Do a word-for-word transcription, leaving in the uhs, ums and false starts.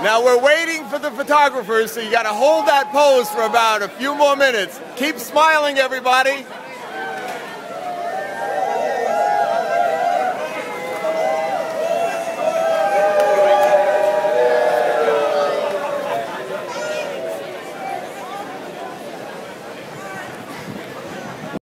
Now we're waiting for the photographers, so you got to hold that pose for about a few more minutes. Keep smiling, everybody.